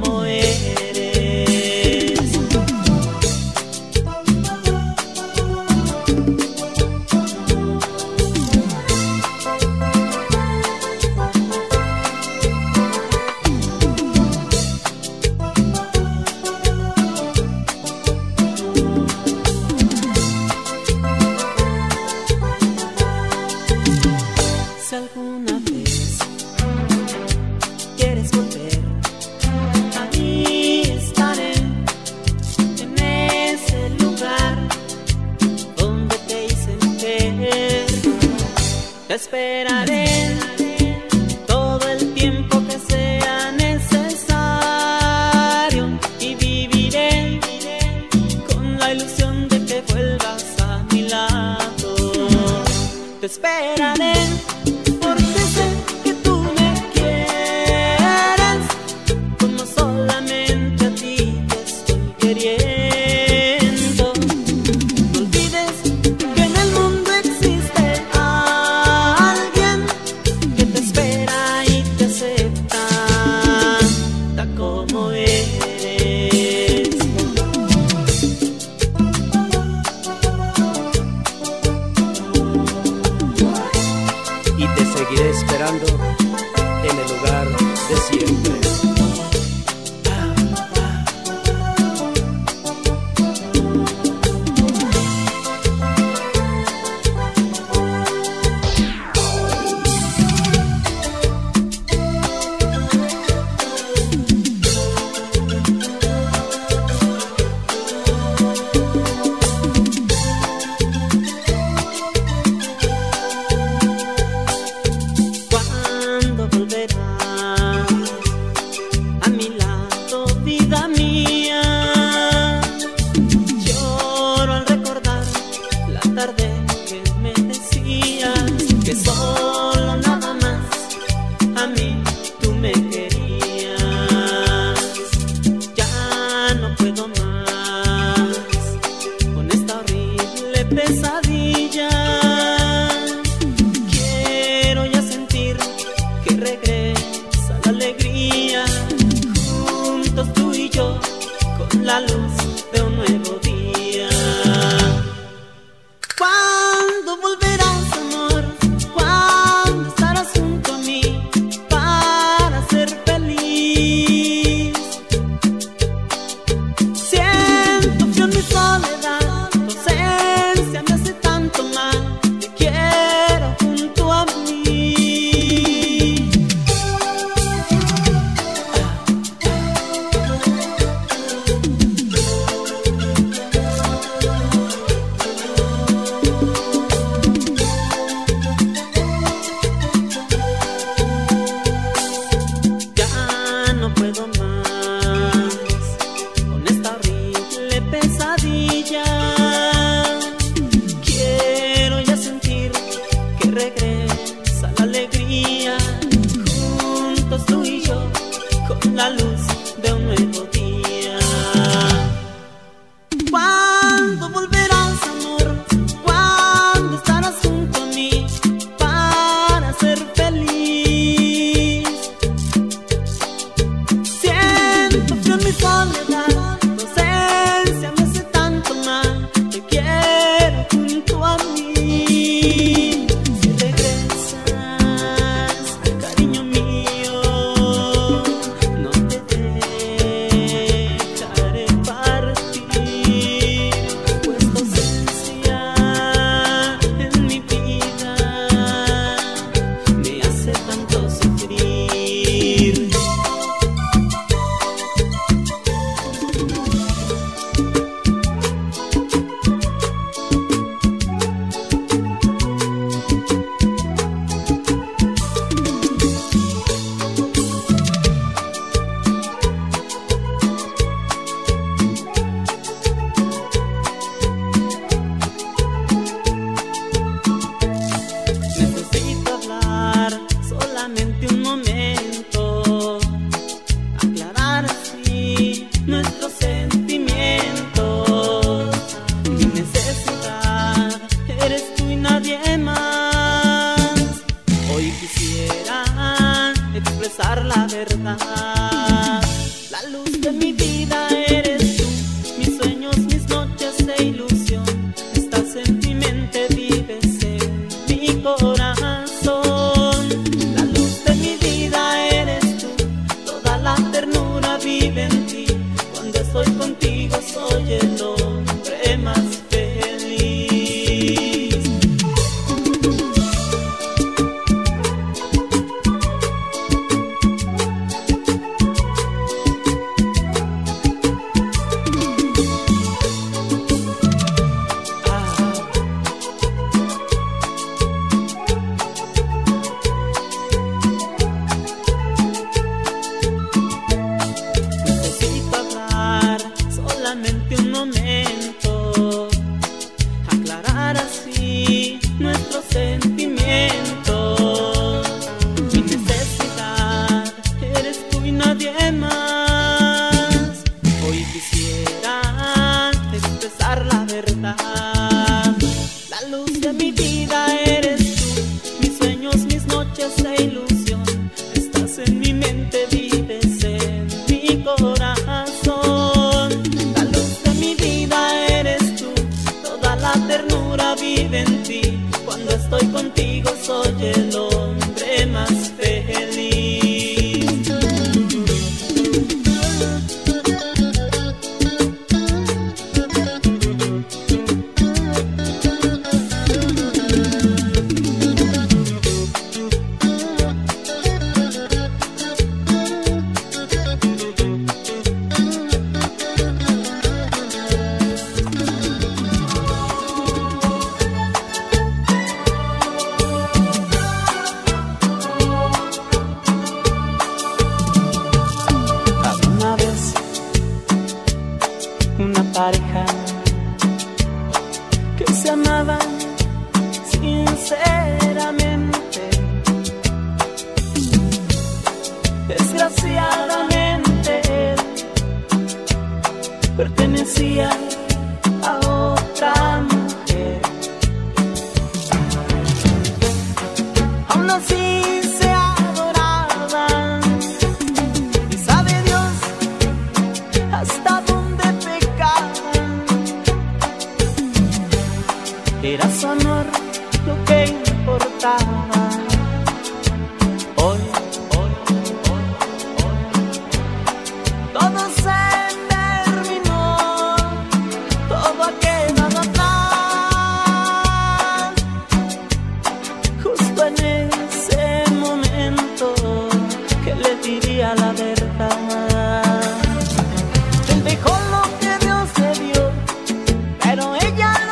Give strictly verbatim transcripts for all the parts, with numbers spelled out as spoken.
como eres. Si alguna vez quieres volver, ahí estaré, en ese lugar donde te hice ver. Te esperaré todo el tiempo que sea necesario y viviré con la ilusión de que vuelvas a mi lado. Te esperaré porque sé que tú me quieres como solamente a ti te estoy queriendo. No olvides que en el mundo existe alguien que te espera y te acepta tal como eres. Y te seguiré esperando en el lugar de siempre. ¿Cuándo volverás a mi lado, vida mía? Lloro al recordar la tarde que me decías que solo nada más a mí tú me querías. Ya no puedo más con esta horrible pesadilla. Quiero ya sentir que regresa la alegría, juntos tú y yo, con la luz de un nuevo día. ¿Cuándo volverás, amor? ¿Cuándo estarás junto a mí para ser feliz? Siento frío en mi soledad, tu ausencia me hace tanto mal. Te quiero junto a mí. luz de mi vida eres tú, mis sueños, mis noches de ilusión. Estás en mi mente, vives en mi corazón. La luz de mi vida eres tú, toda la ternura vive en ti. Cuando estoy contigo soy el hombre más feliz. Solamente un momento, aclarar así nuestros sentimientos. Mi necesidad eres tú y nadie más. Hoy quisiera expresar la verdad. La luz de mi vida eres tú, mis sueños, mis noches de ilusión. Estás en mi mente, vives en mi corazón. Ternura vive en ti, cuando estoy contigo soy el hombre más feliz. Una pareja que se amaba sinceramente. Desgraciadamente él pertenecía a otra mujer. Aún así se adoraban y sabe Dios hasta era su amor lo que importaba. Hoy, hoy, hoy, hoy, todo se terminó, todo ha quedado atrás. Justo en ese momento que le diría la verdad. Él dejó lo que Dios le dio, pero ella lo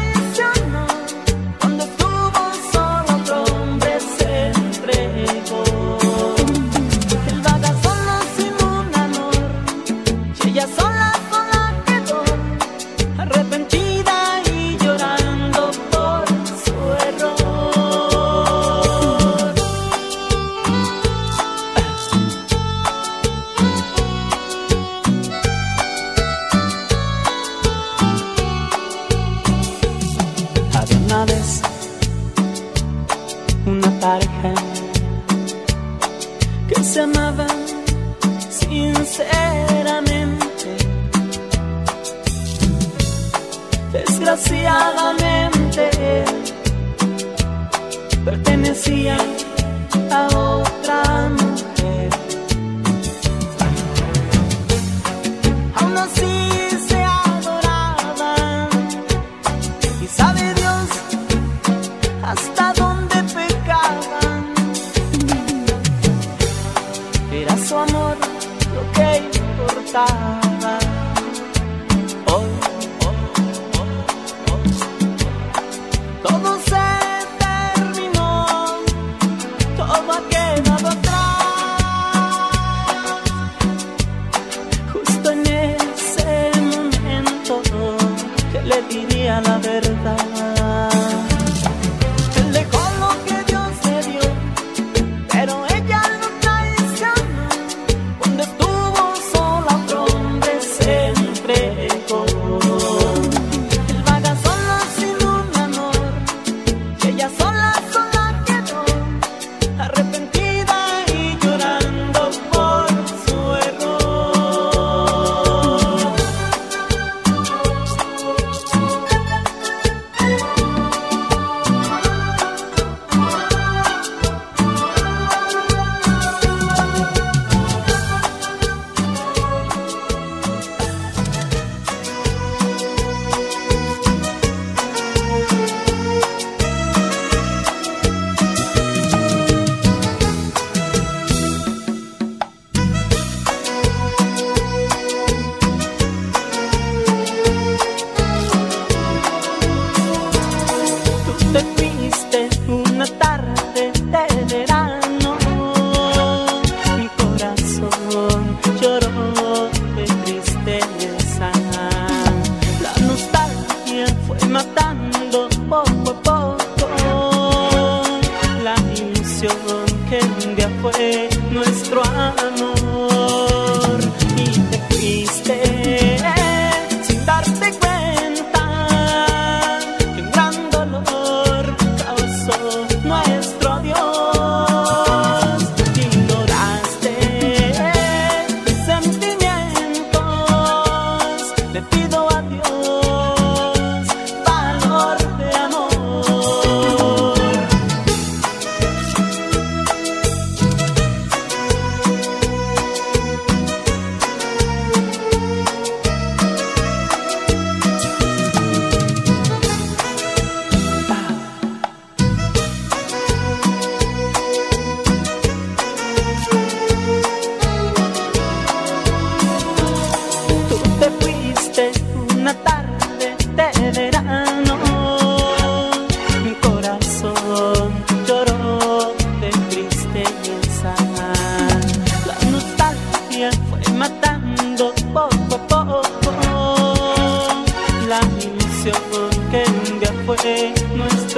una vez una pareja que se amaba sinceramente. Desgraciadamente pertenecía a otra mujer. Aún así se adoraban y sabe Dios hasta dónde pecaban. Era su amor lo que importaba. Hoy, hoy, hoy, hoy, todo se terminó, todo ha quedado atrás. Justo en ese momento que le diría la verdad. Arrepentida y llorando por su error.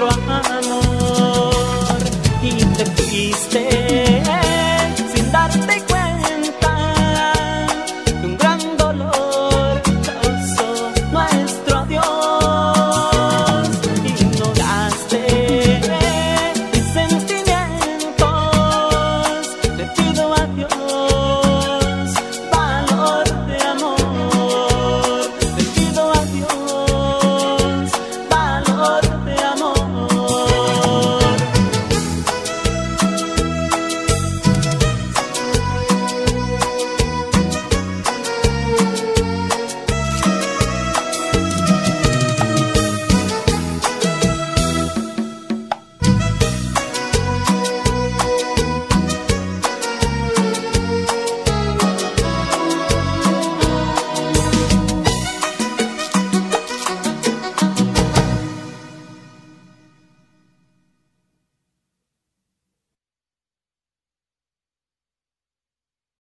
otro amor.